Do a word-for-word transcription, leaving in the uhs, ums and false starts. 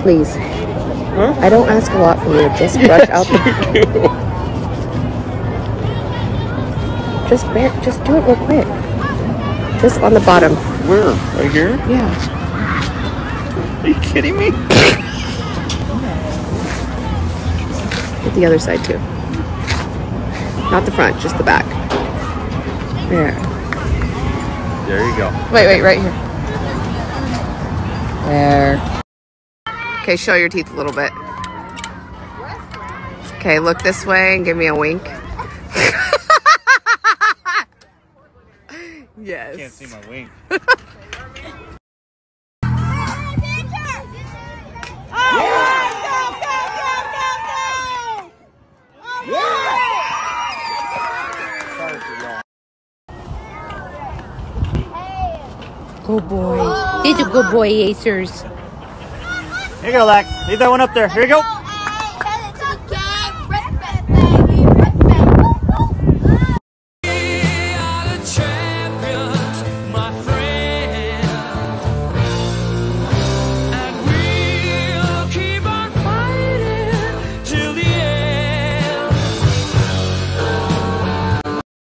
Please. Huh? I don't ask a lot from you. Just brush out the... Just bear, just do it real quick. Just on the bottom. Where? Right here? Yeah. Are you kidding me? Hit the other side too. Not the front, just the back. There. There you go. Wait, wait, right here. There. Okay, show your teeth a little bit. Okay, look this way and give me a wink. Yes. Can't see my wink. Good boy. He's a good boy, Acers. Here you go, Lex. Leave that one up there. Here you go.